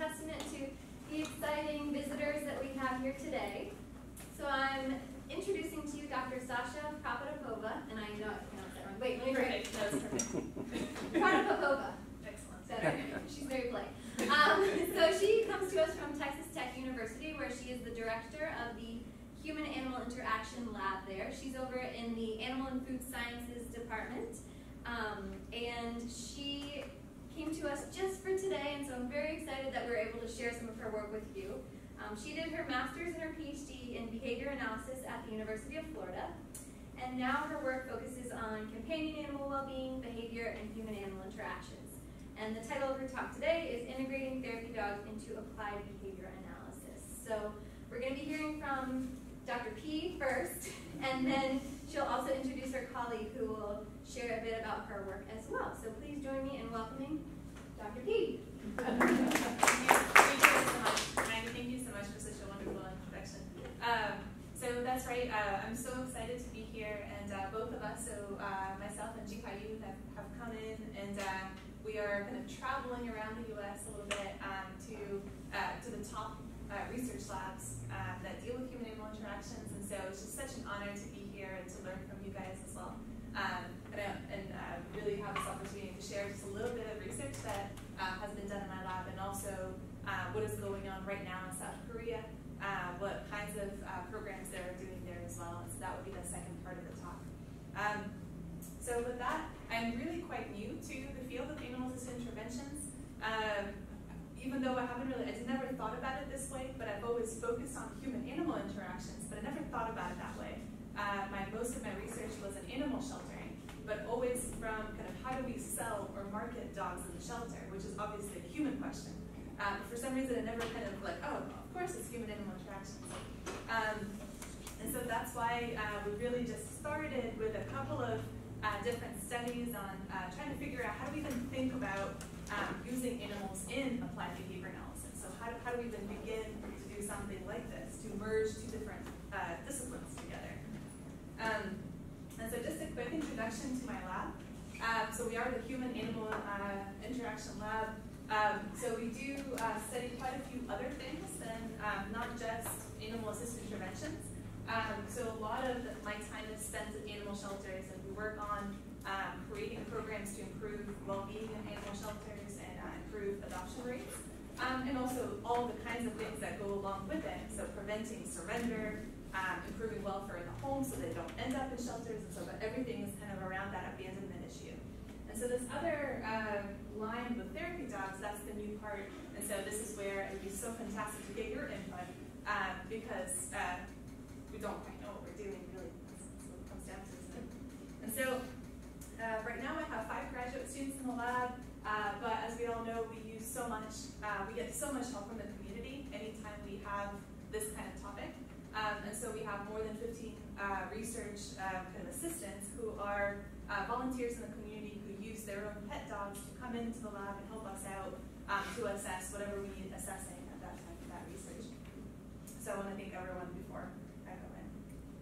testament to the exciting visitors that we have here today. So I'm introducing to you Dr. Sasha Protopopova, and I know I pronounced that wrong. Wait, let me try it. No, it's perfect. Protopopova. Excellent. Better. She's very polite. So she comes to us from Texas Tech University, where she is the director of the Human-Animal Interaction Lab there. She's over in the Animal and Food Sciences Department. And she came to us just for today, and so I'm very excited that we're able to share some of her work with you. She did her master's and her PhD in behavior analysis at the University of Florida, and now her work focuses on companion animal well-being, behavior, and human-animal interactions. And the title of her talk today is Integrating Therapy Dogs into Applied Behavior Analysis. So we're going to be hearing from Dr. P first, and then she'll also introduce her colleague who will share a bit about her work as well. So please join me in welcoming Dr. P. Thank you so much for such a wonderful introduction. So that's right, I'm so excited to be here, and both of us, so myself and Jikayu have come in, and we are kind of traveling around the U.S. a little bit to the top research labs that deal with human-animal interactions, and so it's just such an honor to be here and to learn from you guys as well. And really have this opportunity to share just a little bit of research that has been done in my lab, and also what is going on right now in South Korea, what kinds of programs they're doing there as well, and so that would be the second part of the talk. So with that, I'm really quite new to the field of animal-assisted interventions. Even though I never thought about it this way, but I've always focused on human-animal interactions, but I never thought about it that way. Most of my research was in animal sheltering, but always from kind of how do we sell or market dogs in the shelter, which is obviously a human question. But for some reason, I never kind of like, oh, of course it's human-animal interactions. And so that's why we really just started with a couple of different studies on trying to figure out how do we even think about using animals in applied behavior analysis. So how do we even begin to do something like this, to merge two different disciplines together? And so just a quick introduction to my lab. So we are the Human-Animal Interaction Lab. So we do study quite a few other things than not just animal-assisted interventions. So a lot of my time is spent at animal shelters, and we work on creating programs to improve well-being in animal shelters and improve adoption rates. And also all the kinds of things that go along with it. So preventing surrender, improving welfare in the home so they don't end up in shelters, and so everything is kind of around that abandonment issue. And so this other line with therapy dogs, that's the new part, and so this is where it would be so fantastic to get your input, because we don't quite know what we're doing, really. That's what it comes down to, isn't it? And so right now I have 5 graduate students in the lab, but as we all know, we use so much, we get so much help from the community anytime we have this kind of topic. And so we have more than 15 research kind of assistants who are volunteers in the community who use their own pet dogs to come into the lab and help us out to assess whatever we need assessing at that time for that research. So I want to thank everyone before I go in.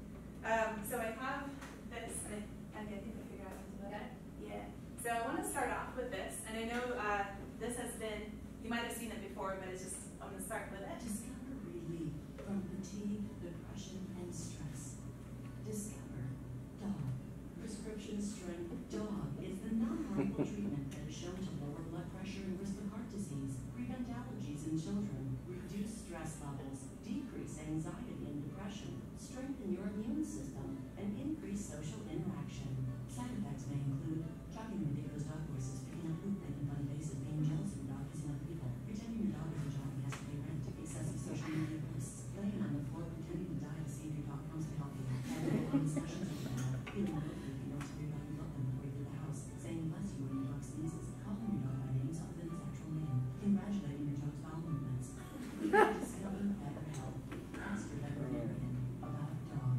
So I have this, and I think I figured out how to do it. Yeah. So I want to start off with this, and I know this has been, you might have seen it before, but it's just, I'm going to start with it. Discover relief from fatigue, depression, and stress. Discover Dog. Prescription strength Dog is the non-harmful treatment that is shown to lower blood pressure and risk of heart disease, prevent allergies in children, reduce stress levels, decrease anxiety and depression, strengthen your immune system, and increase social interaction. Side effects may include talking in ridiculous dog voices, picking up poop, making funny faces, being jealous of your dog kissing other people, pretending your dog isn't job and has to pay rent, excessive social media posts, laying on the floor pretending to die to see if your dog comes to help you, having long discussions with your dog, feeling guilty if you don't tell your dog you love them before you leave the house, saying bless you when your dog sneezes, calling your dog by names other than its actual name, congratulating your dog's bowel movements. We need to schedule better help. Ask your veterinarian about dog.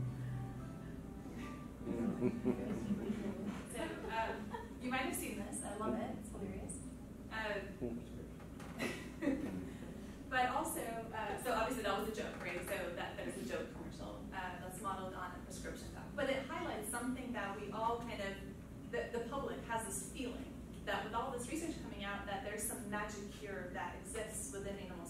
So you might have seen this. I love it. It's hilarious. But also, so obviously that was a joke, right? So there's a joke commercial that's modeled on a prescription dog. But it highlights something that we all kind of, the public has this feeling that with all this research coming out, that there's some magic cure that exists within animal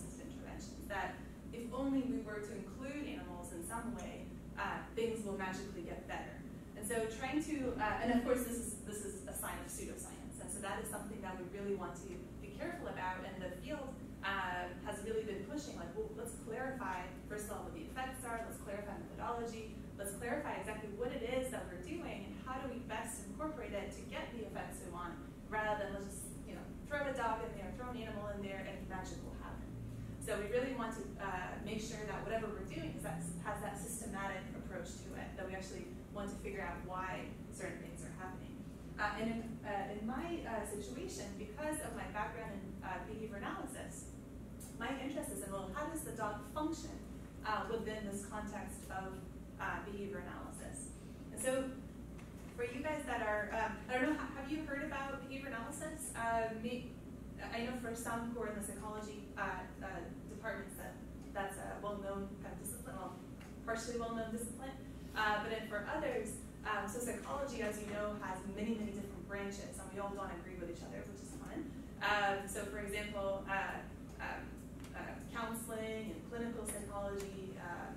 that if only we were to include animals in some way, things will magically get better. And so trying to, and of course this is a sign of pseudoscience, and so that is something that we really want to be careful about, and the field has really been pushing, like, well, let's clarify, first of all, what the effects are, let's clarify methodology, let's clarify exactly what it is that we're doing, and how do we best incorporate it to get the effects we want, rather than let's just, throw a dog in there, throw an animal in there, and magic will happen. So we really want to make sure that whatever we're doing has that systematic approach to it, that we actually want to figure out why certain things are happening. And in my situation, because of my background in behavior analysis, my interest is in, well, how does the dog function within this context of behavior analysis? And so for you guys that are, I don't know, have you heard about behavior analysis? I know for some who are in the psychology departments that's a well-known kind of discipline, well, partially well-known discipline. But then for others, so psychology, as you know, has many, many different branches, and we all don't agree with each other, which is fun. So for example, counseling and clinical psychology,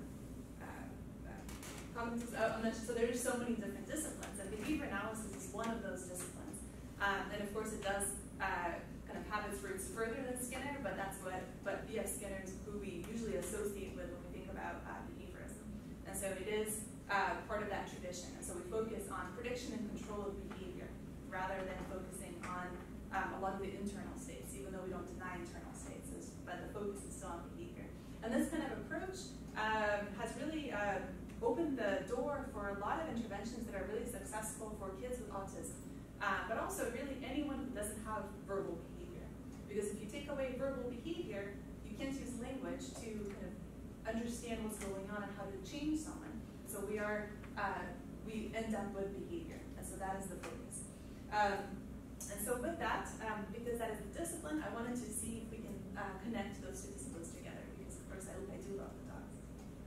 so there's so many different disciplines, and behavior analysis is one of those disciplines. And of course it does kind of have its roots further than Skinner, but B.F. Skinner is who we usually associate with when we think about behaviorism. And so it is part of that tradition. And so we focus on prediction and control of behavior, rather than focusing on a lot of the internal states, even though we don't deny internal states, but the focus is still on behavior. And this kind of approach has really opened the door for a lot of interventions that are really successful for kids with autism, but also really anyone who doesn't have verbal behavior. Because if you take away verbal behavior, you can't use language to kind of understand what's going on and how to change someone. So we end up with behavior, and so that is the focus. And so with that, because that is the discipline, I wanted to see if we can connect those two disciplines together, because of course I do love the dogs.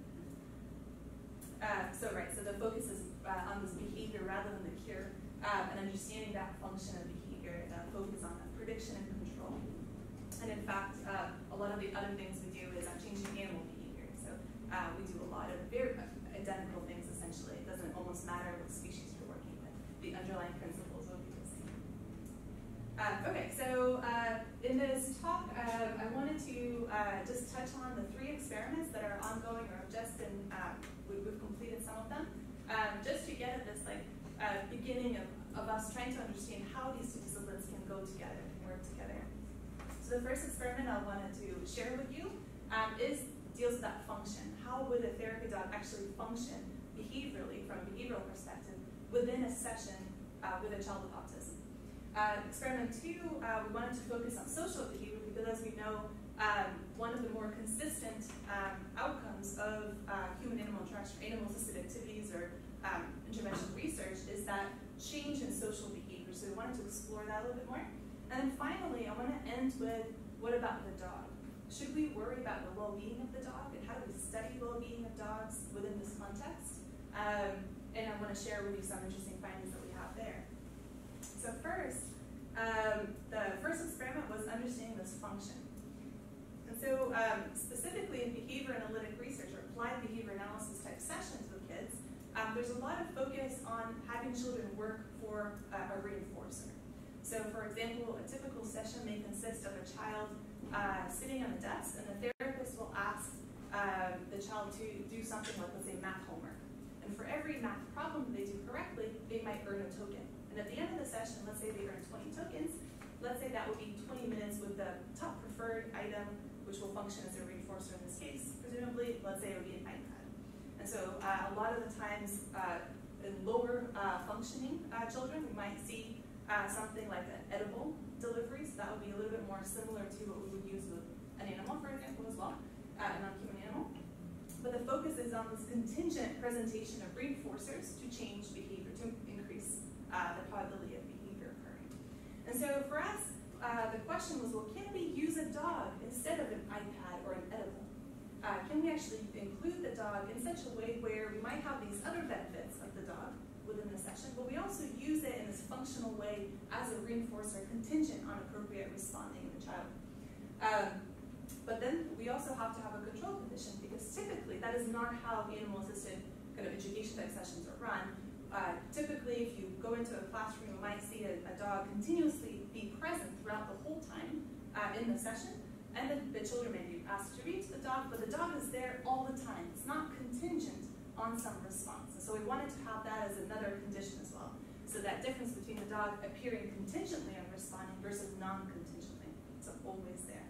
So the focus is on this behavior rather than the cure, and understanding that function of behavior, that focus on that prediction and control. And in fact, a lot of the other things we do is changing animal behavior. So we do a lot of very identical things, essentially. It doesn't almost matter what species you're working with. The underlying principles will be the same. Okay, so in this talk, I wanted to just touch on the 3 experiments that are ongoing or have just been, we've completed some of them, just to get at this beginning of us trying to understand how these 2 disciplines can go together and work together. So the first experiment I wanted to share with you deals with that function. How would a therapy dog actually function behaviorally, from a behavioral perspective, within a session with a child with autism? Experiment 2, we wanted to focus on social behavior, because as we know, one of the more consistent outcomes of human-animal interaction, animal-assisted activities, or intervention research is that change in social behavior. So we wanted to explore that a little bit more. And then finally, I want to end with, what about the dog? Should we worry about the well-being of the dog, and how do we study well-being of dogs within this context? And I want to share with you some interesting findings that we have there. So first, the first experiment was understanding this function. And so specifically in behavior analytic research, or applied behavior analysis type sessions with kids, there's a lot of focus on having children work for a reinforcer. So for example, a typical session may consist of a child sitting on a desk, and the therapist will ask the child to do something like, let's say, math homework. And for every math problem they do correctly, they might earn a token. And at the end of the session, let's say they earn 20 tokens, let's say that would be 20 minutes with the top preferred item, which will function as a reinforcer in this case, presumably. Let's say it would be an iPad. And so a lot of the times in lower functioning children, we might see something like an edible delivery. So that would be a little bit more similar to what we would use with an animal, for example, as well, a non-human animal. But the focus is on this contingent presentation of reinforcers to change behavior, to increase the probability of behavior occurring. And so for us, the question was, well, can we use a dog instead of an iPad or an edible? Can we actually include the dog in such a way where we might have these other benefits of the dog within the session, but we also use it in this functional way as a reinforcer contingent on appropriate responding in the child? But then we also have to have a control condition, because typically that is not how animal-assisted kind of education type sessions are run. Typically, if you go into a classroom, you might see a dog continuously be present throughout the whole time in the session, and then the children may be asked to read to the dog, but the dog is there all the time. It's not contingent on some response. And so we wanted to have that as another condition as well. So that difference between the dog appearing contingently on responding versus non-contingently. It's always there.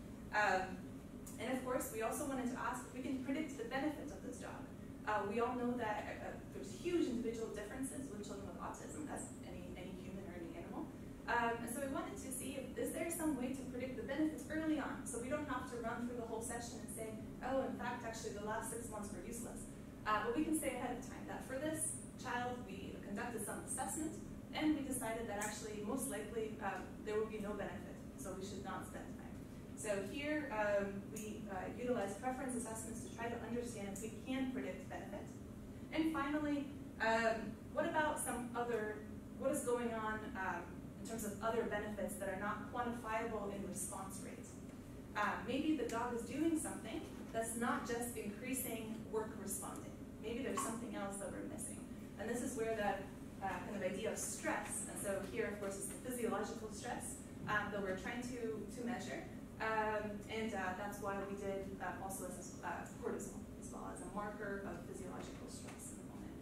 And of course, we also wanted to ask if we can predict the benefits of this dog. We all know that there's huge individual differences with children with autism, as any human or any animal. And so we wanted to see if is there some way to predict the benefits early on, so we don't have to run through the whole session and say, oh, in fact, actually the last 6 months were useless. But we can say ahead of time that for this child, we conducted some assessment, and we decided that actually most likely there will be no benefit, so we should not spend time. So here we utilize preference assessments to try to understand if we can predict benefit. And finally, what about what is going on in terms of other benefits that are not quantifiable in response rate? Maybe the dog is doing something that's not just increasing work responding. Maybe there's something else that we're missing. And this is where the kind of idea of stress, and so here, of course, is the physiological stress that we're trying to measure. And that's why we did also as cortisol as well as a marker of physiological stress in the moment.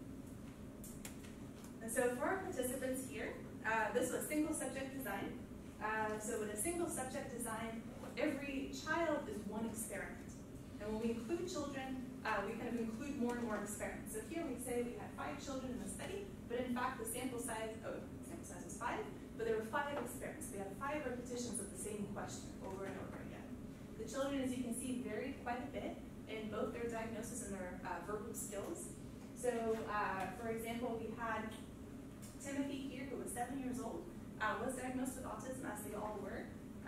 And so for our participants here, this was single subject design. So with a single subject design, every child is one experiment. And when we include children, we kind of include more and more experiments. So here we say we had 5 children in the study, but in fact the sample size was 5, but there were 5 experiments. We had 5 repetitions of the same question over and over again. The children, as you can see, varied quite a bit in both their diagnosis and their verbal skills. So, for example, we had Timothy here, who was 7 years old, was diagnosed with autism, as they all were,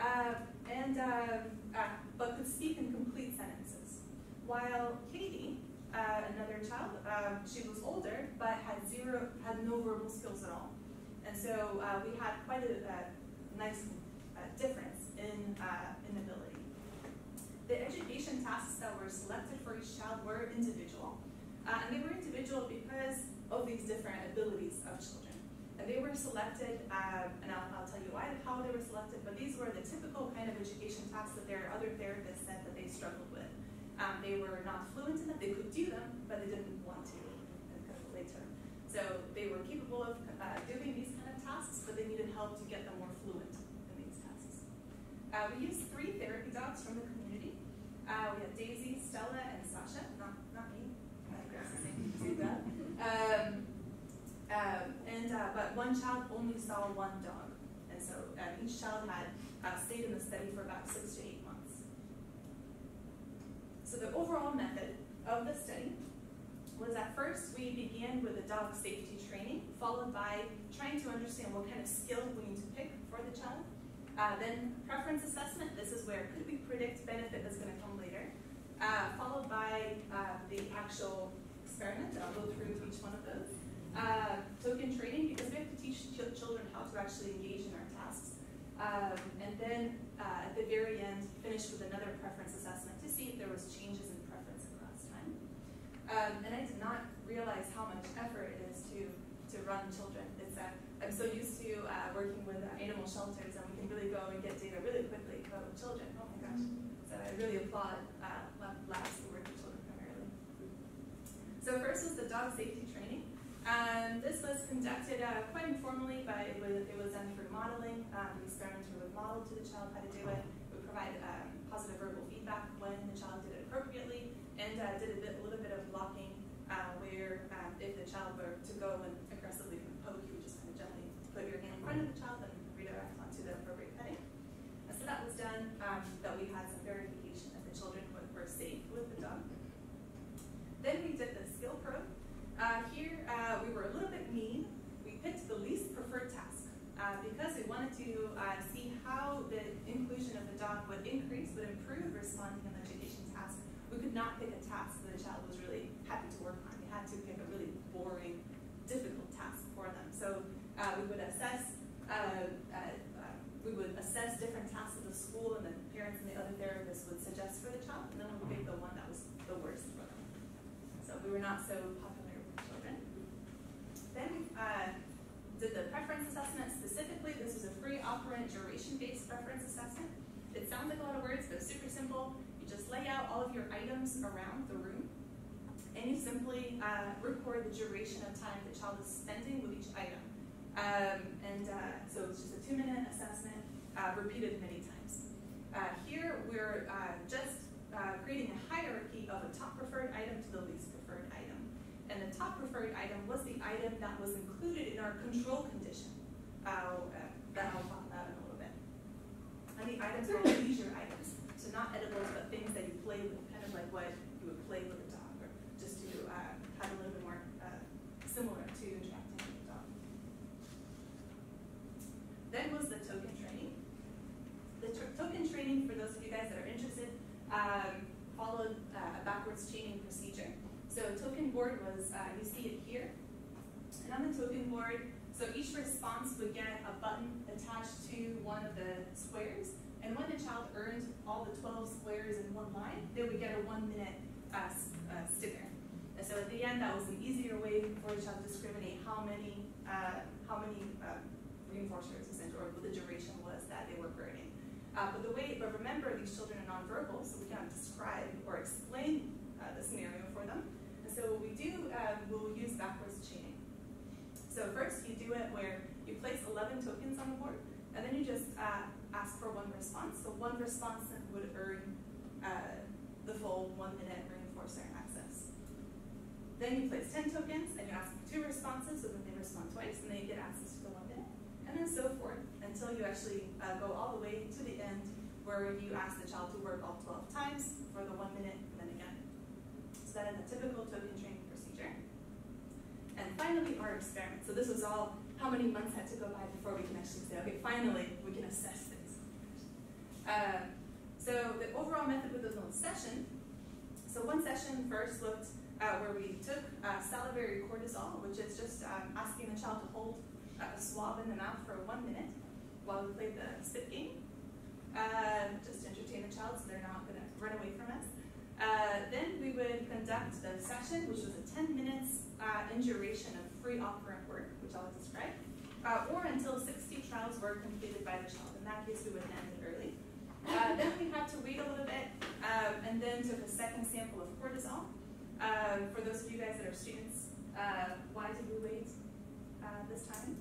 but could speak in complete sentences. While Katie, another child, she was older, but had no verbal skills at all. And so we had quite a nice difference in ability. The education tasks that were selected for each child were individual. And they were individual because of these different abilities of children. And they were selected, and I'll tell you how they were selected, but these were the typical kind of education tasks that their other therapists said that they struggled with. They were not fluent in them. They could do them, but they didn't want to because of later. So they were capable of doing these kind of tasks, but they needed help to get them more fluent in these tasks. We used 3 therapy dogs from the community. We had Daisy, Stella, and Sasha. Not me. Same dog. But one child only saw 1 dog, and so each child had stayed in the study for about 6 to 8 months. So the overall method of the study was at first we began with a dog safety training, followed by trying to understand what kind of skill we need to pick for the child. Then preference assessment, this is where could we predict benefit that's going to come later, followed by the actual experiment, and I'll go through each one of those. Token training, because we have to teach children how to actually engage in our tasks. And then at the very end, finish with another preference assessment to see if there was changes in preference across time. And I did not realize how much effort it is to run children. I'm so used to working with animal shelters, and we can really go and get data really quickly, but with children, oh my gosh. So I really applaud labs who work with children primarily. So first was the dog safety training. This was conducted quite informally, but it was done through modeling. The experimenter would model to the child how to do it. We would provide positive verbal feedback when the child did it appropriately, and did a little bit of blocking where if the child were to go and aggressively poke, you would just kind of gently put your hand in front of the child and redirect onto the appropriate petting. And so that was done, that we had some verification that the children were safe with the dog. Then we did the skill probe. Here, we were a little bit mean. We picked the least preferred task because we wanted to see how the inclusion of the dog would improve responding in the education task. We could not pick a task that the child was really happy to work on. We had to pick a really boring, difficult task for them. So we would assess different tasks at the school, and the parents and the other therapists would suggest we were not so popular with children. Then we did the preference assessment. Specifically, this was a free operant duration-based preference assessment. It sounds like a lot of words, but it's super simple. You just lay out all of your items around the room, and you simply record the duration of time the child is spending with each item. So it's just a 2-minute assessment, repeated many times. Here we're just creating a hierarchy of a top preferred item to the least preferred item. And the top preferred item was the item that was included in our control condition. That I'll talk about in a little bit. And the items are leisure items, so not edibles, but things that you play with, kind of like what you would play with a dog, or just to have a little bit more similar to interacting with a dog. Then was the token training. The token training, for those of you guys that are interested, followed a backwards chaining procedure. So token board was, you see it here. And on the token board, so each response would get a button attached to one of the squares. And when the child earned all the 12 squares in one line, they would get a 1-minute sticker. And so at the end, that was an easier way for the child to discriminate how many reinforcers, essentially, or what the duration was that they were earning. But remember, these children are nonverbal, so we cannot describe or explain the scenario for them. And so what we do, we'll use backwards chaining. So first, you do it where you place 11 tokens on the board, and then you just ask for one response. So one response would earn the full 1-minute reinforcer access. Then you place 10 tokens, and you ask for 2 responses, so then they respond twice, and then you get access to the 1 minute. And then so forth until you actually go all the way to the end where you ask the child to work all 12 times for the 1 minute and then again. So that is a typical token training procedure. And finally, our experiment. So this was all how many months had to go by before we can actually say, okay, finally we can assess things. So the overall method with the session. So one session first looked where we took salivary cortisol, which is just asking the child to hold a swab in the mouth for 1 minute while we played the spit game, just to entertain the child so they're not going to run away from us. Then we would conduct the session, which was a 10 minutes in duration of free operant work, which I'll describe, or until 60 trials were completed by the child. In that case, we would end it early. Then we had to wait a little bit, and then took a second sample of cortisol. For those of you guys that are students, why did we wait this time?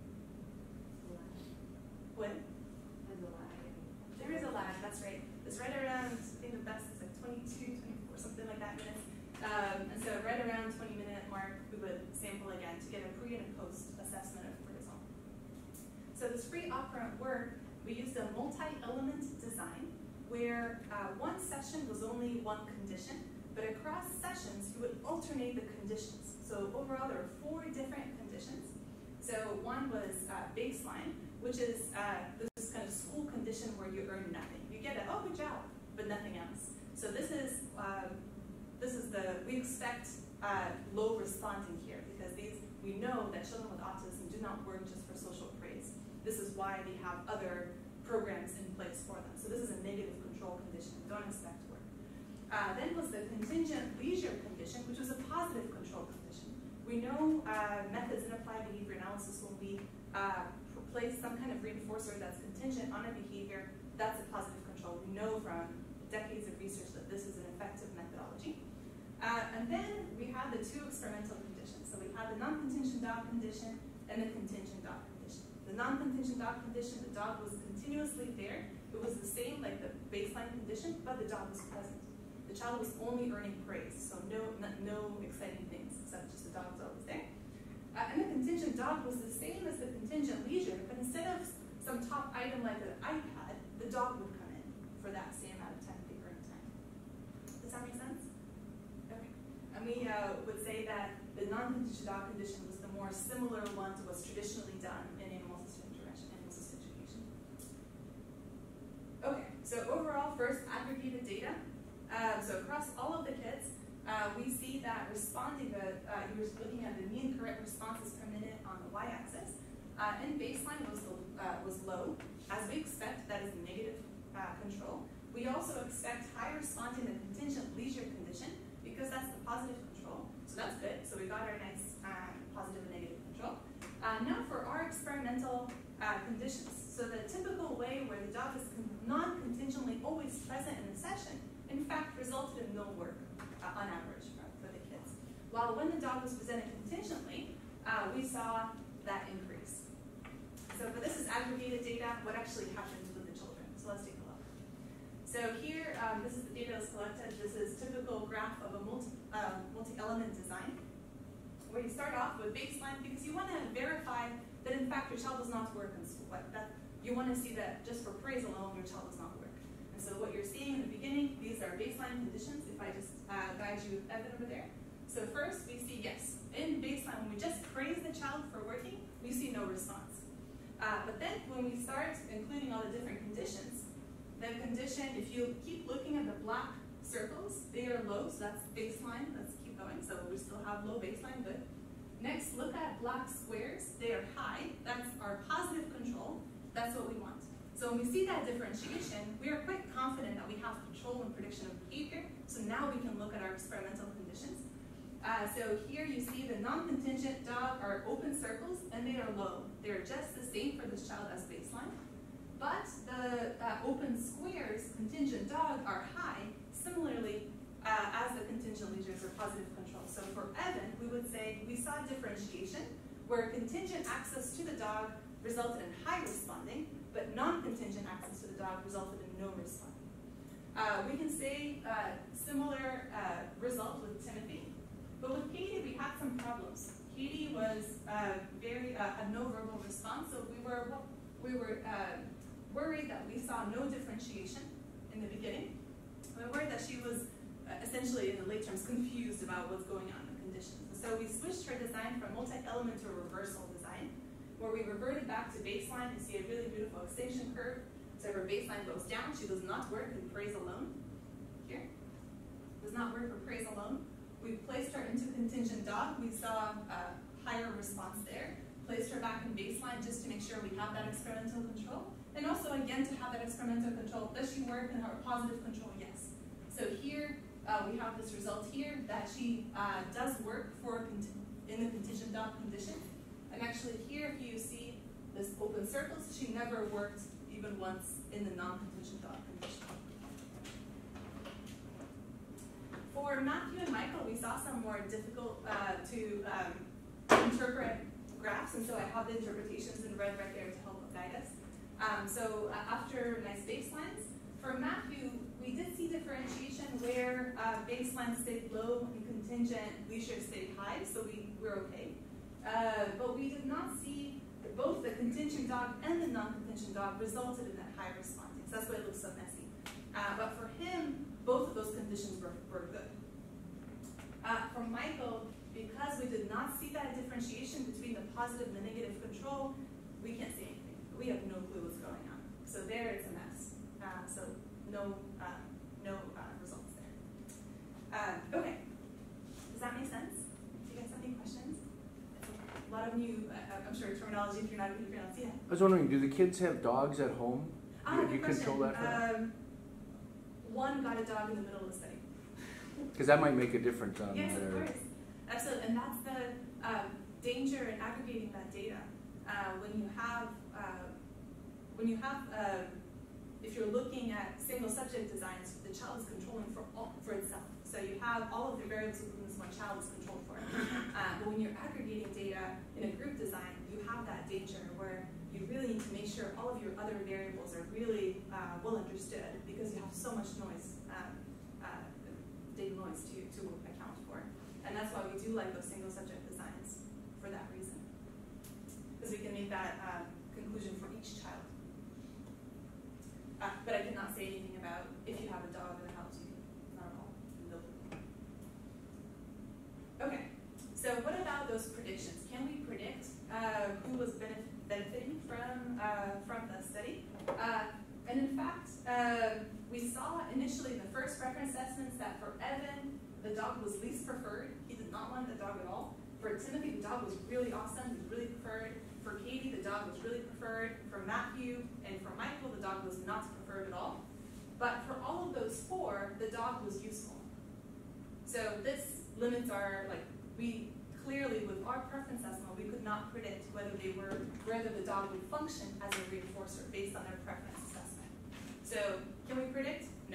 What? There's a lag. There is a lag, that's right. It's right around, I think the best is like 22, 24, something like that minutes. And so right around 20-minute mark, we would sample again to get a pre and a post assessment of cortisol. So this free operant work, we used a multi-element design where one session was only one condition, but across sessions, you would alternate the conditions. So overall, there were 4 different conditions. So one was baseline, which is this kind of school condition where you earn nothing. You get a, oh, good job, but nothing else. So this is we expect low responding here because we know that children with autism do not work just for social praise. This is why they have other programs in place for them. So this is a negative control condition. Don't expect work. Then was the contingent leisure condition, which was a positive control condition. We know methods in applied behavior analysis when we place some kind of reinforcer that's contingent on a behavior, that's a positive control. We know from decades of research that this is an effective methodology. And then we had the 2 experimental conditions. So we had the non-contingent dog condition and the contingent dog condition. The non-contingent dog condition, the dog was continuously there. It was the same like the baseline condition, but the dog was present. The child was only earning praise, so no exciting things, except just the dog was always there. And the contingent dog was the same as the contingent leisure, but instead of some top item like an iPad, the dog would come in for that same amount of time, the earned time. Does that make sense? Okay. And we would say that the non-contingent dog condition was the more similar one to what's traditionally done in animal-assisted intervention, animal-assisted education. Okay, so overall, first aggregated data. So across all of the kids, we see that responding you were looking at the mean correct responses per minute on the y-axis. And baseline was low. As we expect, that is negative control. We also expect high response in the contingent leisure condition because that's the positive control. So that's good. So we got our nice positive and negative control. Now for our experimental conditions. So the typical way where the dog is non-contingently always present in the session, in fact, resulted in no work on average for the kids. While when the dog was presented contingently, we saw that increase. So for this is aggregated data, what actually happened with the children. So let's take a look. So here, this is the data that was collected. This is typical graph of a multi-element design, where you start off with baseline because you want to verify that in fact your child does not work in school. You want to see that just for praise alone, your child does not work. And so what you're seeing in the beginning, these are baseline conditions. If I just guide you with Evan over there. So first we see, yes, in baseline, when we just praise the child for working, we see no response. But then when we start including all the different conditions, the condition, if you keep looking at the black circles, they are low, so that's baseline. Let's keep going. So we still have low baseline, good. Next, look at black squares. They are high. That's our positive control. That's what we want. So when we see that differentiation, we are quite confident that we have control and prediction of behavior. So now we can look at our experimental conditions. So here you see the non-contingent dog are open circles, and they are low. They're just the same for this child as baseline. But the open squares, contingent dog, are high, similarly as the contingent leaders are positive control. So for Evan, we would say we saw differentiation, where contingent access to the dog resulted in high responding, but non-contingent access to the dog resulted in no responding. We can say similar result with Timothy, but with Katie we had some problems. Katie was had no verbal response, so we were worried that we saw no differentiation in the beginning. We were worried that she was essentially, in the late terms, confused about what's going on in the conditions. So we switched her design from multi-element to reversal design, where we reverted back to baseline. You see a really beautiful extinction curve. So her baseline goes down. She does not work in praise alone. Here. Does not work for praise alone. We placed her into contingent dog. We saw a higher response there. Placed her back in baseline just to make sure we have that experimental control. And also, again, to have that experimental control. Does she work in her positive control? Yes. So here, we have this result here that she does work in the contingent dog condition. And actually here, if you see this open circles, she never worked even once in the non-contingent dog condition. For Matthew and Michael, we saw some more difficult to interpret graphs, and so I have the interpretations in red right there to help guide us. So after nice baselines, for Matthew, we did see differentiation where baseline stayed low and contingent leisure stayed high, so we're okay. But we did not see both the contingent dog and the non-contingent dog resulted in that high responding. So that's why it looks so messy. But for him, both of those conditions were good. For Michael, because we did not see that differentiation between the positive and the negative control, we can't see anything. We have no clue what's going on. So there it's a mess. So no results there. Okay, does that make sense? Do you guys have any questions? A lot of new, I'm sure, terminology if you're not going to pronounce it. I was wondering, do the kids have dogs at home? Do you control that for them? One got a dog in the middle of the study. Because that might make a difference on yes, their... of course. Absolutely, and that's the danger in aggregating that data. If you're looking at single subject designs, the child is controlling for itself. So you have all of the variables within this one child is controlled for. But when you're aggregating data in a group design, you have that danger where you really need to make sure all of your other variables are really well understood because you have so much noise, data noise to account for. And that's why we do like those single subject designs for that reason. Because we can make that conclusion for each child. But I cannot say anything about if you have a dog in the house, you can, not at all. Nope. Okay, so what about those predictions? Can we predict who was benefiting from the study? And in fact, we saw initially in the first reference assessments that for Evan, the dog was least preferred. He did not want the dog at all. For Timothy, the dog was really awesome. He was really preferred. For Katie, the dog was really preferred. For Matthew and for Michael, the dog was not preferred at all. But for all of those four, the dog was useful. So this limits our we clearly, with our preference assessment, we could not predict whether the dog would function as a reinforcer based on their preference assessment. So, can we predict? No.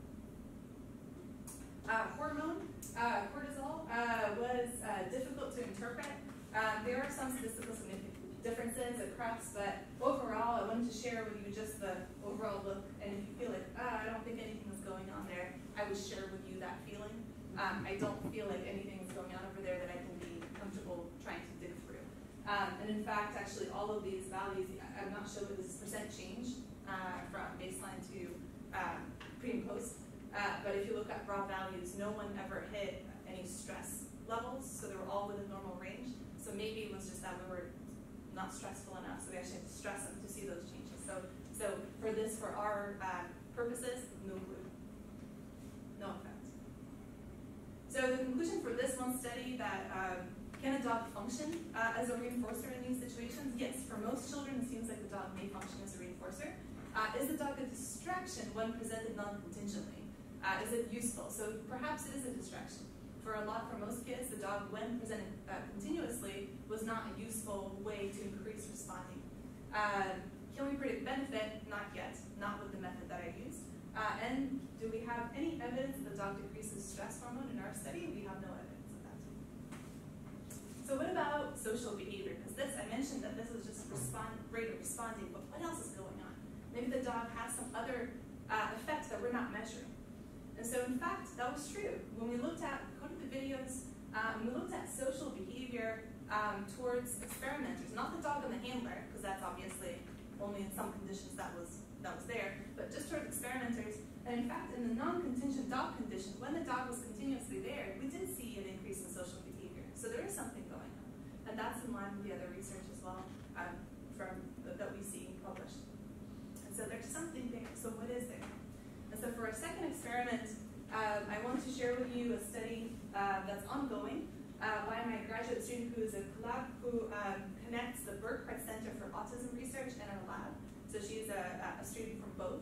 Hormone, cortisol, was difficult to interpret. There are some statistical differences across, but overall, I wanted to share with you just the overall look. And if you feel like, I don't think anything is going on there, I would share with you that feeling. I don't feel like anything is going on over there that I can be comfortable trying to dig through. And in fact, actually, all of these values, I'm not sure what this is percent change from baseline to pre and post. But if you look at raw values, no one ever hit any stress levels, so they were all within normal range. So maybe it was just that we were not stressful enough, so we actually had to stress them to see those changes. So for this, for our purposes, no clue. No effect. So the conclusion for this one study that can a dog function as a reinforcer in these situations? Yes, for most children, it seems like the dog may function as a reinforcer. Is the dog a distraction when presented non-contingently? Is it useful? So perhaps it is a distraction. For most kids, the dog, when presented continuously, was not a useful way to increase responding. Can we predict benefit? Not yet, not with the method that I used. And do we have any evidence that the dog decreases stress hormone in our study? We have no evidence of that. So what about social behavior? Because this, I mentioned that this is just rate of responding, but what else is going on? Maybe the dog has some other effects that we're not measuring. And so in fact, that was true. When we looked at, go to the videos, we looked at social behavior towards experimenters, not the dog and the handler, because that's obviously only in some conditions that was there, but just towards experimenters. And in fact, in the non-contingent dog condition, when the dog was continuously there, we did see an increase in social behavior. So there is something going on. And that's in line with the other research as well that we see published. And so there's something there. So what is there? And so for our second experiment, I want to share with you a study that's ongoing by my graduate student who is a collab who connects the Burkhardt Center for Autism Research and our lab. So she's a student from both.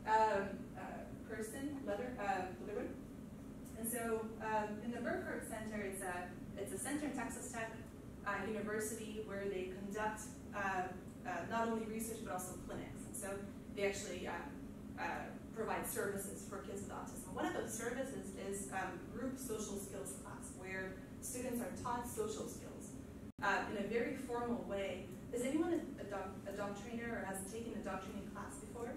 Kirsten Leatherwood. And so in the Burkhardt Center, it's a center in Texas Tech University where they conduct not only research but also clinics. And so they actually provide services for kids with autism. One of those services is group social skills class, where students are taught social skills in a very formal way. Is anyone a dog trainer or has taken a dog training class before?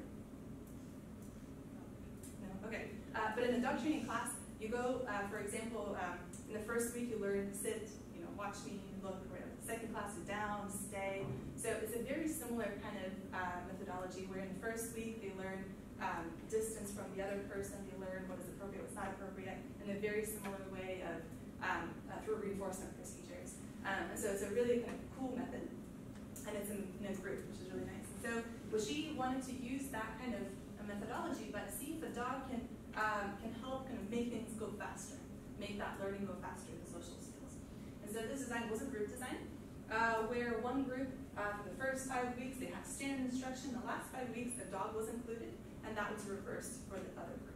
No? Okay. But in the dog training class, you go, for example, in the first week you learn sit, watch me, look, whatever. Second class is down, stay. So it's a very similar kind of methodology where in the first week they learn distance from the other person, they learn what is appropriate, what's not appropriate, in a very similar way of through reinforcement procedures. And so it's a really kind of cool method, and it's in a group, which is really nice. And so she wanted to use that kind of methodology, but see if the dog can help kind of make things go faster, make that learning go faster, the social skills. And so this design was a group design, where one group, for the first 5 weeks, they had standard instruction. The last 5 weeks, the dog was included, and that was reversed for the other group.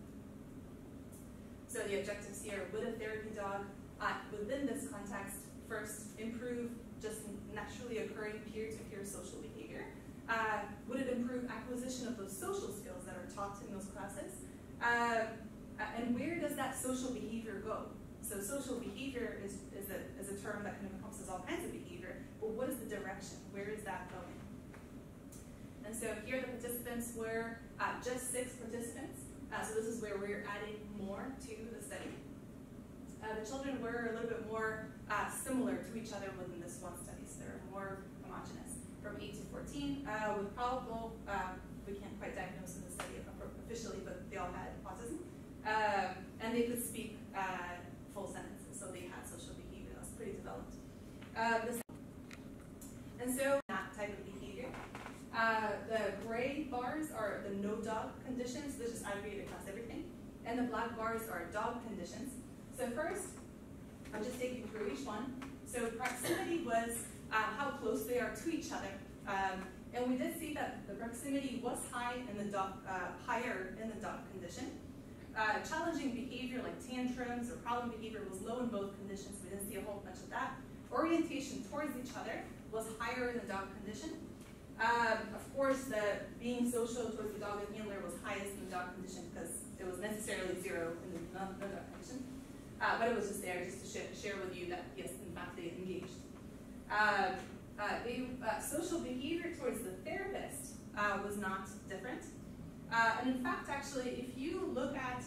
So the objectives here, would a therapy dog, within this context, first improve just naturally occurring peer-to-peer social behavior? Would it improve acquisition of those social skills that are taught in those classes? And where does that social behavior go? So social behavior is a term that kind of encompasses all kinds of behavior, but what is the direction? Where is that going? And so here the participants were just 6 participants. So this is where we're adding more to the study. The children were a little bit more similar to each other within this one study, so they're more homogeneous. From 8 to 14, with probable, we can't quite diagnose in the study officially, but they all had autism. And they could speak full sentences, so they had social behavior that was pretty developed. And so that type of behavior. The gray bars are the no dog conditions. This is aggregated across everything. And the black bars are dog conditions. So first, I'll just take you through each one. So proximity was how close they are to each other. And we did see that the proximity was high in the dog, higher in the dog condition. challenging behavior like tantrums or problem behavior was low in both conditions. We didn't see a whole bunch of that. Orientation towards each other was higher in the dog condition. Of course, the being social towards the dog and handler was highest in the dog condition because it was necessarily zero in the no-dog condition. But it was just there just to share with you that, yes, in fact, they engaged. Social behavior towards the therapist was not different. And in fact, actually, if you look at,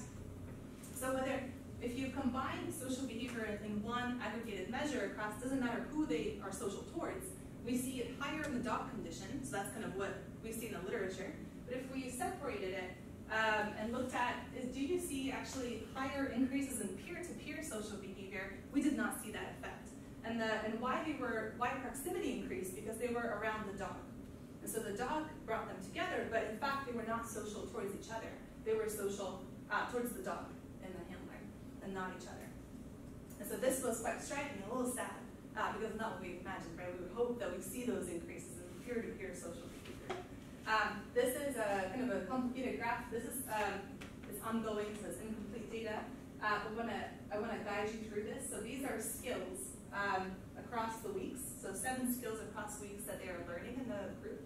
if you combine social behavior in one aggregated measure across, doesn't matter who they are social towards, we see it higher in the dog condition, so that's kind of what we see in the literature. But if we separated it and looked at, do you see actually higher increases in peer-to-peer social behavior? We did not see that effect. And why proximity increased? Because they were around the dog. And so the dog brought them together, but in fact they were not social towards each other. They were social towards the dog and the handler, and not each other. And so this was quite striking, a little sad, because not what we imagined, right? We would hope that we see those increases in peer-to-peer social behavior. This is a kind of a complicated graph. This is it's ongoing, so it's incomplete data. I want to guide you through this. So these are skills across the weeks. So 7 skills across weeks that they are learning in the group.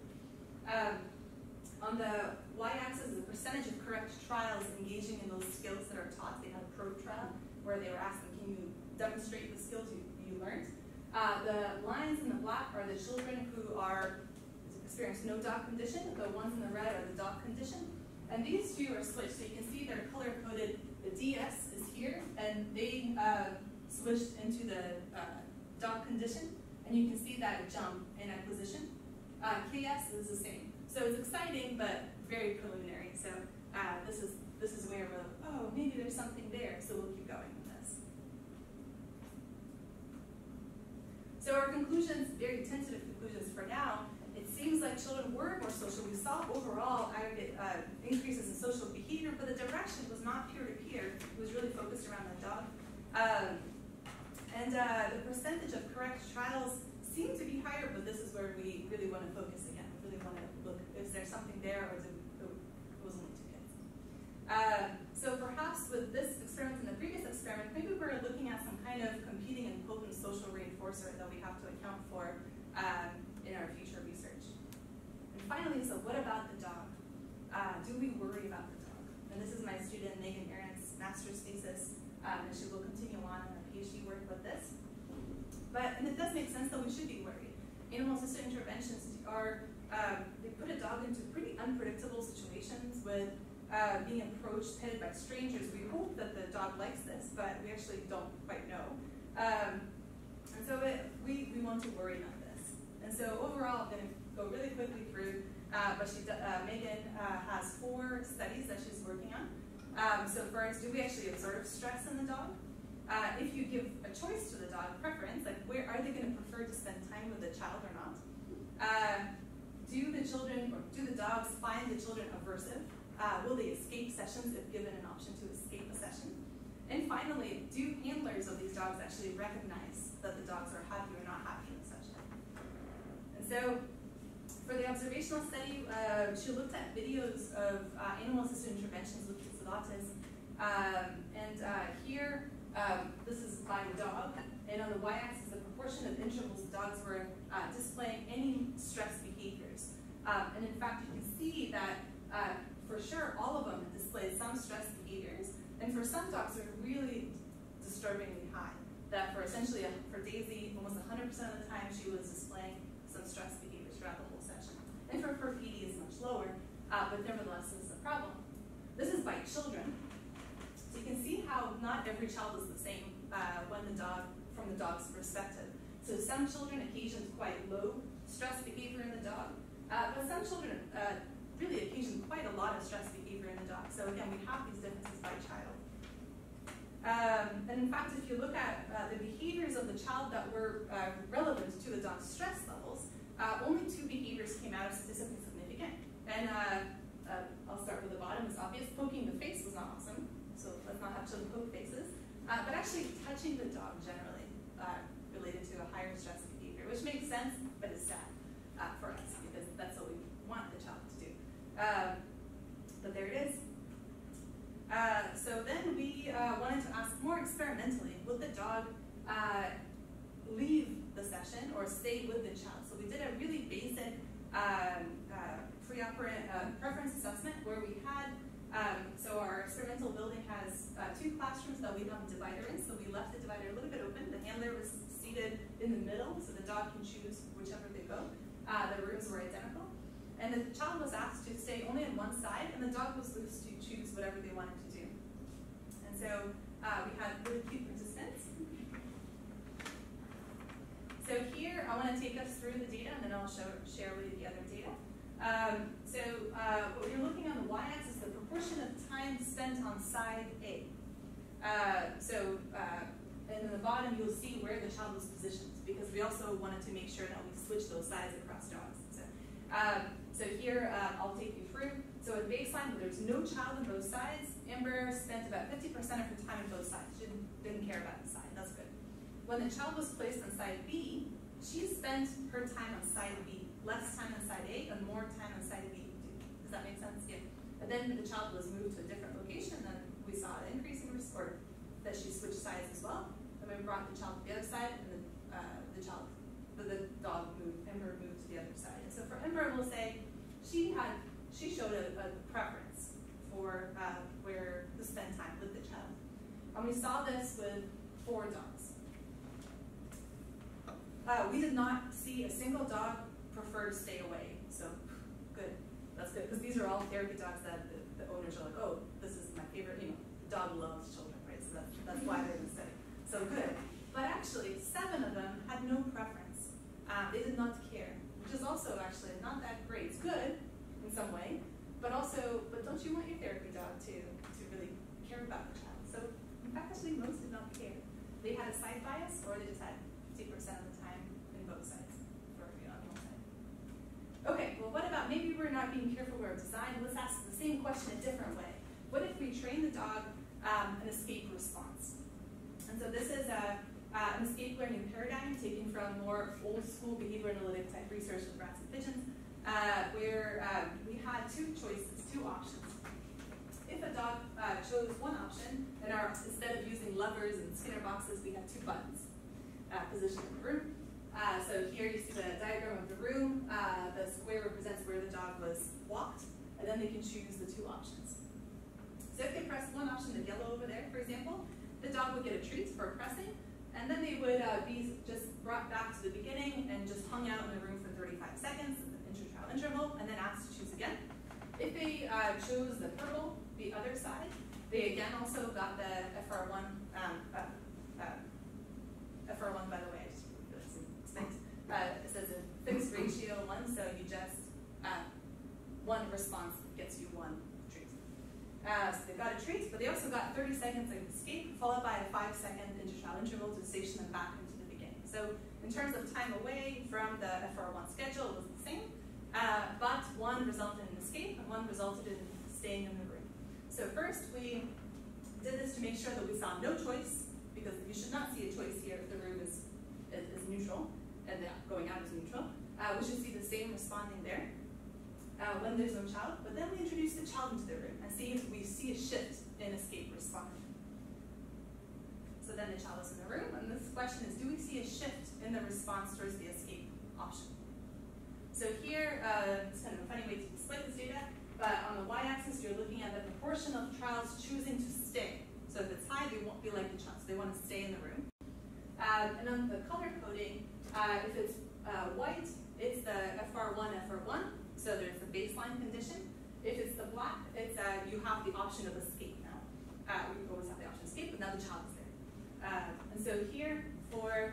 On the y-axis is the percentage of correct trials engaging in those skills that are taught. They had a probe trial where they were asking, can you demonstrate the skills you learned? The lines in the black are the children who experience no dog condition. The ones in the red are the dog condition. And these two are switched. So you can see they're color-coded. The DS is here, and they switched into the dog condition. And you can see that jump in acquisition. KS is the same. So it's exciting, but very preliminary. So this is where we're like, oh, maybe there's something there. So we'll keep going with this. So our conclusions, very tentative conclusions for now. It seems like children were more social. We saw overall aggregate increases in social behavior, but the direction was not peer-to-peer. It was really focused around the dog. The percentage of correct trials seemed to be higher, but this is where we really want to focus again. We really want to look, is there something there, or it was only 2 kids? So perhaps with this experiment and the previous experiment, maybe we're looking at some kind of competing and potent social reinforcer that we have to account for in our future research. And finally, so what about the dog? Do we worry about the dog? And this is my student, Megan Aaron's master's thesis, and she will continue on in her PhD work with this. And it does make sense that we should be worried. Animal-assisted interventions they put a dog into pretty unpredictable situations with being approached, petted by strangers. We hope that the dog likes this, but we actually don't quite know. And so we want to worry about this. And so overall, I'm going to go really quickly through, but Megan has 4 studies that she's working on. So first, do we actually observe stress in the dog? If you give a choice to the dog, preference, like where are they going to prefer to spend time with the child or not? Do the dogs find the children aversive? Will they escape sessions if given an option to escape a session? And finally, do handlers of these dogs actually recognize that the dogs are happy or not happy in the session? And so, for the observational study, she looked at videos of animal-assisted interventions with kids with autism. Here, this is by the dog, and on the y-axis, the proportion of intervals the dogs were displaying any stress behaviors. And in fact, you can see that for sure, all of them displayed some stress behaviors, and for some dogs, they're really disturbingly high. That for Daisy, almost 100% of the time, she was displaying some stress behaviors throughout the whole session. And for Petey, it's much lower, but nevertheless, this is a problem. This is by children. So you can see how not every child is the same from the dog's perspective. So some children occasion quite low stress behavior in the dog, but some children really occasion quite a lot of stress behavior in the dog. So again, we have these differences by child. And in fact, if you look at the behaviors of the child that were relevant to the dog's stress levels, only 2 behaviors came out as statistically significant. And I'll start with the bottom. It's obvious. Poking the face was not awesome, so let's not have children poke faces. But actually, touching the dog generally related to a higher stress behavior, which makes sense, but is sad for us because that's what we want the child to do. But there it is. So stay with the child. So we did a really basic pre-operant preference assessment where we had, so our experimental building has 2 classrooms that we have a divider in, so we left the divider a little bit open. The handler was seated in the middle, so the dog can choose whichever they go. The rooms were identical. And the child was asked to stay only on one side, and the dog was loose to choose whatever they wanted to do. And so we had really cute participants. So here, I want to take us through the data, and then I'll share with you the other data. What you're looking on the y-axis is the proportion of time spent on side A. And in the bottom, you'll see where the child was positioned, because we also wanted to make sure that we switch those sides across dogs. So here, I'll take you through. So at baseline, where there's no child on both sides, Amber spent about 50% of her time on both sides. She didn't care about the side. That's good. When the child was placed on side B, she spent her time on side B, less time on side A, and more time on side B. Does that make sense? Yeah. And then the child was moved to a different location, and we saw an increase in risk, or that she switched sides as well. Then we brought the child to the other side, and the dog moved, Ember moved to the other side. And so for Ember, we'll say she showed a preference for where to spend time with the child. And we saw this with 4 dogs. We did not see a single dog prefer to stay away. So good, that's good, because these are all therapy dogs that the owners are like, oh, this is my favorite. You know, the dog loves children, right? So that's why they're going to stay. So good. But actually, 7 of them had no preference. They did not care, which is also actually not that great. It's good in some way, but don't you want your therapy dog to really care about the child? So in fact, actually, most did not care. They had a side bias, or they just had 50% of the time in both sides, or on one side. Okay, well, what about maybe we're not being careful with our design? Let's ask the same question a different way. What if we train the dog an escape response? And so this is an escape learning paradigm taken from more old school behavior analytic type research with rats and pigeons, where we had 2 choices, 2 options. If a dog chose one option, then instead of using levers and Skinner boxes, we had 2 buttons positioned in the room. So here you see the diagram of the room. The square represents where the dog was walked, and then they can choose the 2 options. So if they press one option, the yellow over there, for example, the dog would get a treat for pressing, and then they would be just brought back to the beginning and just hung out in the room for 35 seconds, inter-trial interval, and then asked to choose again. If they chose the purple, the other side, they again also got the FR1, FR1, by the way, I just realized it says a fixed ratio 1, so you just, 1 response gets you 1 treat. So they got a treat, but they also got 30 seconds of escape, followed by a 5-second inter-trial interval to station them back into the beginning. So in terms of time away from the FR1 schedule, it was the same, but 1 resulted in escape, and 1 resulted in staying in the room. So first, we did this to make sure that we saw no choice, because you should not see a choice here if the room is neutral, and the going out is neutral. We should see the same responding there when there's no child, but then we introduce the child into the room and see if we see a shift in escape responding. So then the child is in the room, and this question is, do we see a shift in the response towards the escape option? So here, it's kind of a funny way to display this data, but on the y-axis, you're looking at the proportion of trials choosing to stay. So if it's high, they won't be like the child, so they want to stay in the room. And on the color coding, if it's white, it's the FR1, so there's the baseline condition. If it's the black, it's you have the option of escape now. We always have the option of escape, but now the child is there. And so here, for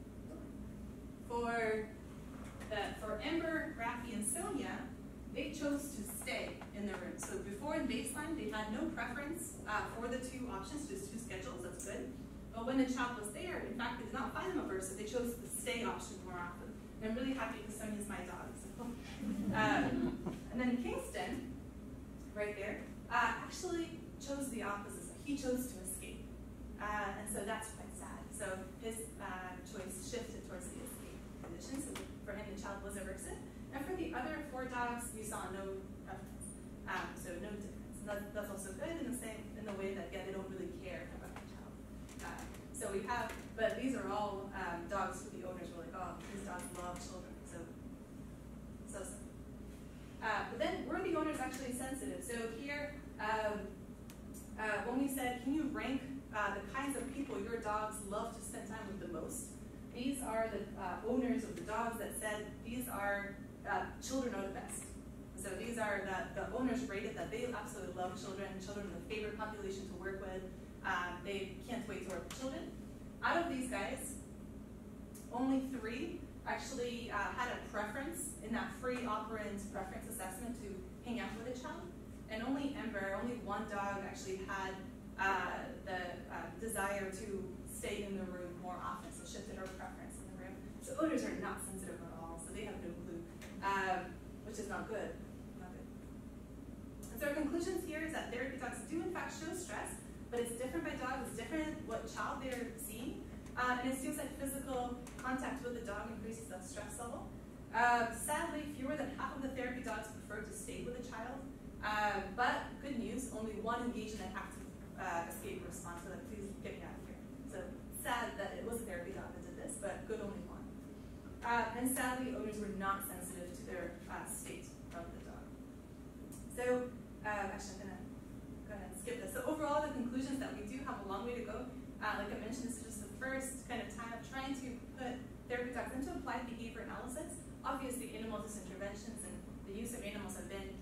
Ember, Rafi, and Sonia, they chose to stay in the room. So before in baseline, they had no preference for the 2 options, just 2 schedules, that's good. But when the child was there, in fact, they did not find them aversive, they chose the stay option more often. And I'm really happy because Sonia's my dog. So. And then Kingston, right there, actually chose the opposite. So he chose to escape. And so that's quite sad. So his choice shifted towards the escape condition. So for him, the child was aversive. And for the other 4 dogs, we saw no preference. So no difference. And that's also good in the way that, yeah, they don't really care about the child. So we have, but these are all dogs who the owners were like, oh, these dogs dogs love children. So simple. But then were the owners actually sensitive? So here, when we said, can you rank the kinds of people your dogs love to spend time with the most? These are the owners of the dogs that said these are children are the best. So these are the owners rated that they absolutely love children. Children are the favorite population to work with. They can't wait to work with children. Out of these guys, only 3 actually had a preference in that free operant preference assessment to hang out with a child. And only Ember, only one dog actually had the desire to stay in the room more often, so shifted her preference in the room. So owners are not sensitive at all, so they have no clue, which is not good. And so our conclusions here is that therapy dogs do in fact show stress, but it's different by dog, it's different what child they're seeing. And it seems like physical contact with the dog increases that stress level. Sadly, fewer than half of the therapy dogs prefer to stay with the child. But good news, only 1 engaged in an active escape response, so like, please get me out of here. So sad that it was a therapy dog that did this, but good only 1. And sadly, owners were not sensitive to their state of the dog. So actually, I'm gonna go ahead and skip this. So overall, the conclusions that we do have a long way to go. Like I mentioned, this is just the first kind of time of trying to put therapy dogs into applied behavior analysis. Obviously, animal disinterventions and the use of animals have been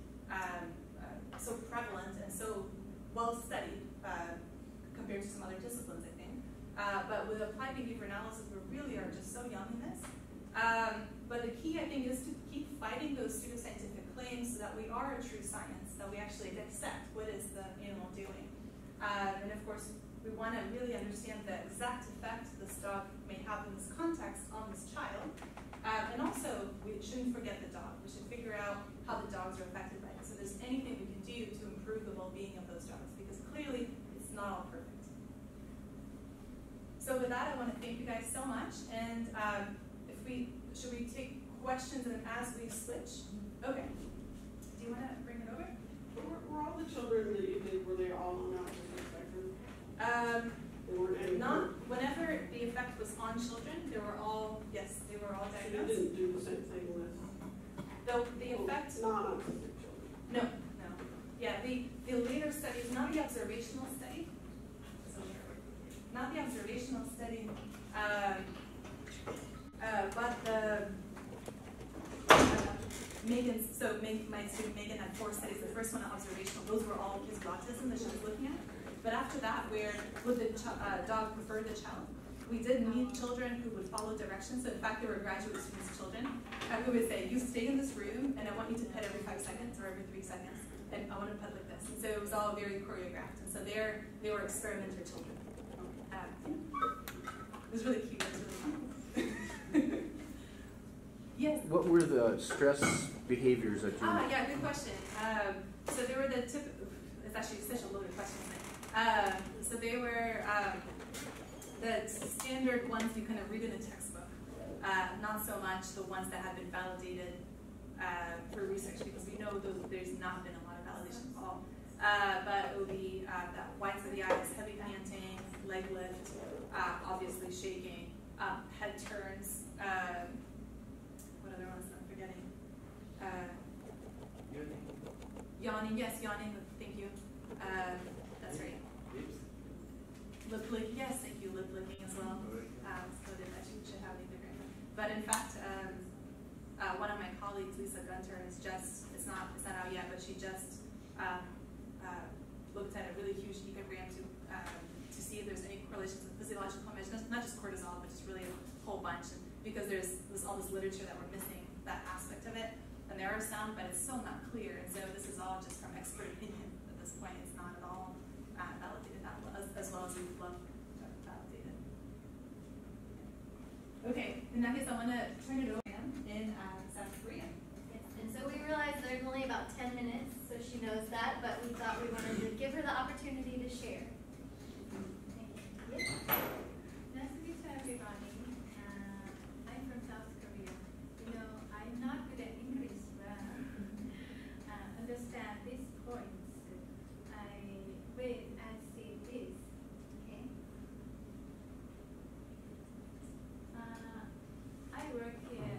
so prevalent and so well studied compared to some other disciplines, I think. But with applied behavior analysis, we really are just so young in this. But the key, I think, is to keep fighting those pseudoscientific claims so that we are a true science, that we actually dissect what is the animal doing. And of course, we want to really understand the exact effect this dog may have in this context on this child. And also, we shouldn't forget the dog. We should figure out how the dogs are affected by it. So if there's anything we can do to improve the well-being of those dogs, because clearly it's not all perfect. So with that, I want to thank you guys so much. And should we take questions and as we switch? Okay. Do you want to bring it over? Were all the children that you did, were they all on autistic spectrum? Not whenever the effect was on children, they were all, yes, they were all So you diagnosed. didn't do the same thing with The effect, non-autistic children? no. Yeah, the later studies, not the observational study, but the my student Megan had 4 studies. The first one observational, those were all kids with autism that she was looking at. But after that, where would the dog prefer the child? We did meet children who would follow directions. So in fact, there were graduate students' children who would say, you stay in this room, and I want you to pet every 5 seconds or every 3 seconds, and I want to pet like this. And so it was all very choreographed. And so they were experimenter children. It was really cute. It was really fun. Yes? What were the stress behaviors that you... Yeah, good question. So there were the typical, it's actually such a loaded question, isn't it? So they were the standard ones you kind of read in a textbook. Not so much the ones that have been validated for research, because we know there's not been a lot of validation at all. But it would be that whites of the eyes, heavy panting, leg lift, obviously shaking, head turns, what other ones am I forgetting? Yawning, yes, yawning, thank you. That's right. Lip licking, yes, thank you, lip licking as well. So that you should have either. But in fact, one of my colleagues, Lisa Gunter, is just, it's not out yet, but she just looked at a really huge ecogram to see if there's any correlations with physiological measures, not just cortisol, but just really a whole bunch. And because there's all this literature that we're missing that aspect of it, and there are some, but it's still not clear. And so this is all just from expert opinion at this point. It's not at all validated as well as we would love to validate it. Okay, in that case, I want to turn it over in South Korea. Yes, and so we realized there's only about 10 minutes, so she knows that, but we thought we wanted to give her the opportunity to share. Nice to meet everybody. I'm from South Korea. You know, I'm not good at English, but understand these points. I read and see this. Okay. I work here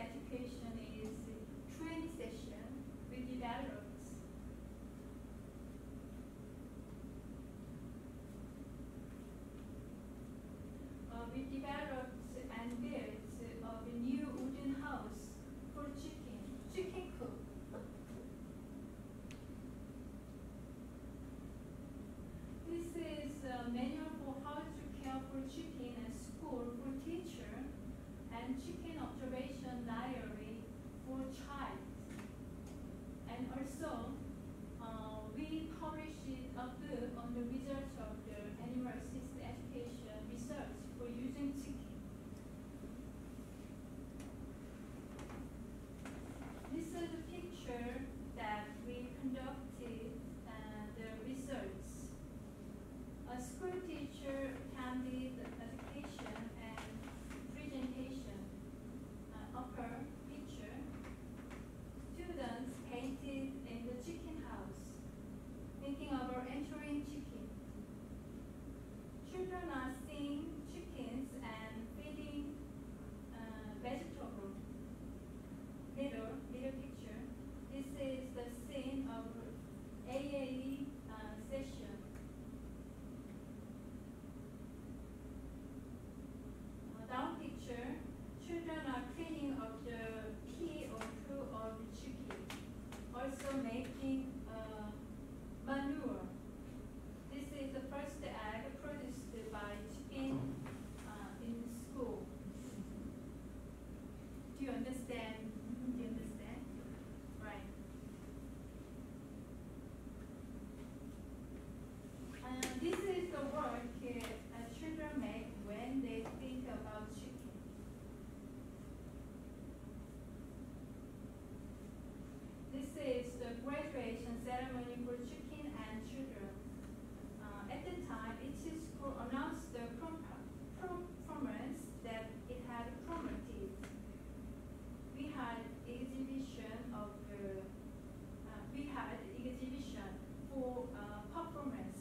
education is training session we developed. We developed and built a new wooden house for chicken coop. This is a manual for how to care for chicken at school for teacher and chicken observation diary for child. And also, we published a book on the results of the animal assisted education research for using chicken. This is a picture that we conducted the research. A school teacher attended education and presentation. Upper picture, students painted in the chicken house, thinking about entering chicken. Children are seeing chickens and feeding vegetable. Middle picture. This is the scene of AAE session. Down picture, children are cleaning up the pee or poo of the chicken, also making manure. This is the first egg produced by chicken in school. Do you understand? Do you understand? Right. This is the work children make when they think about chicken. This is the graduation ceremony for chicken and children. At the time, each school announced the performance that it had promoted. We had exhibition for performance.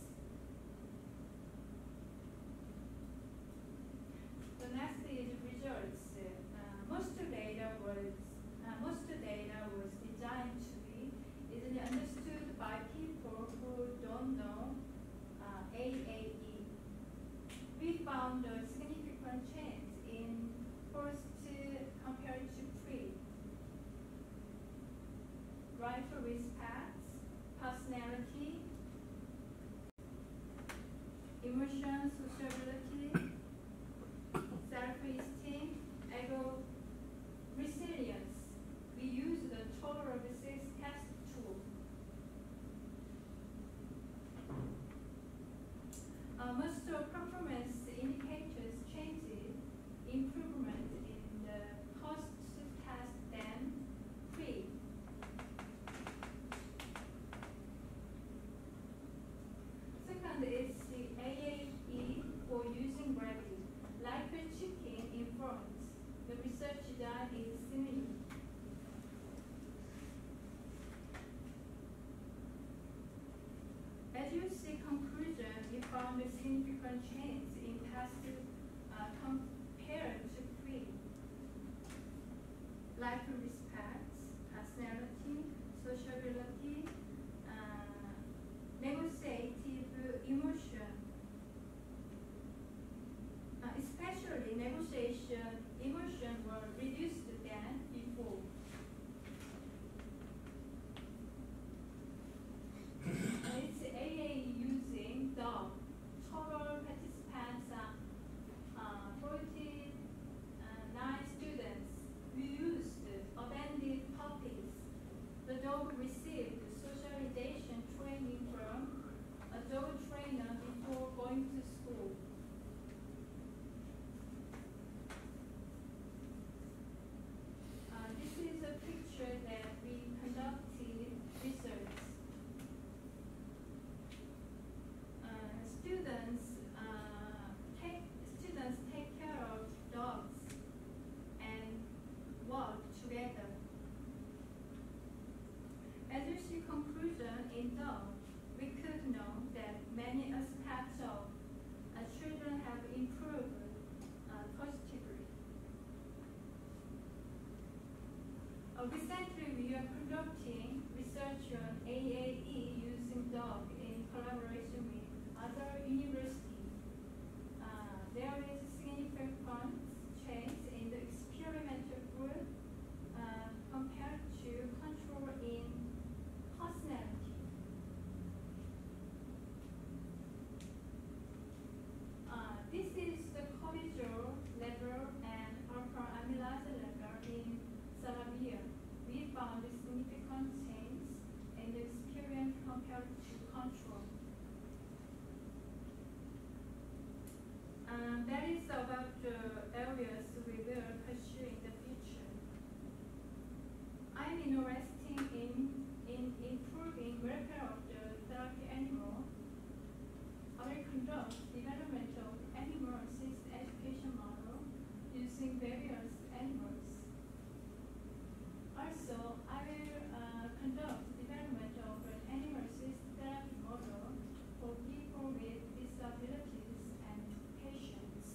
The next is results. Most data was designed to be easily understood by people who don't know AAE. We found a significant change in post compared to pre. Right to respect, personality, emotion, sociability, self-esteem, ego, resilience. We use the total of 6 test tool. Most of performance indicators changes improvement in the post-test than pre. Second is the AAE for using gravity. Like a chicken in front, the research done is similar. As you see conclusion, we found a significant change in past compared to pre. Like respect, personality, sociability, negotiative emotion, especially negotiation emotion were reduced than before. It's AA using dog. Total participants are 49 students. We used a Recently, we are conducting research on AAE using dog in collaboration with other universities. There is significant change in the experimental group compared to control in personality. This is the cortisol level and alpha amylase level in salivia. We found a significant change in the experience compared to control. That is about the areas we will pursue in the future. I'm interested in improving welfare of the therapy animal. I will conduct development of animal-assisted education model using various animals. Also, I will conduct development of an animal-assisted therapy model for people with disabilities and patients.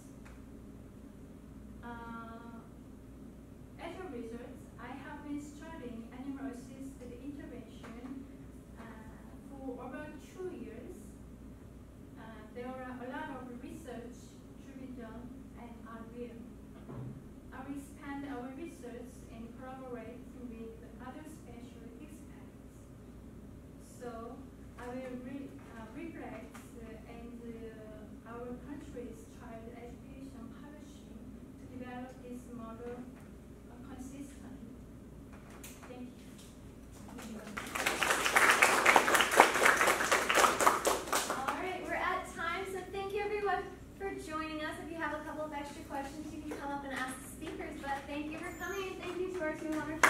As a result, I have been studying animal-assisted intervention for over 2 years. There are a lot of research to be done, and I will expand our research and collaborate with other special experts. So I will reflect our country's child education policy to develop this model consistently. Thank you. All right, we're at time, so thank you everyone for joining us. If you have a couple of extra questions, you can come up and ask the speakers, but thank you for coming, and thank you to our two wonderful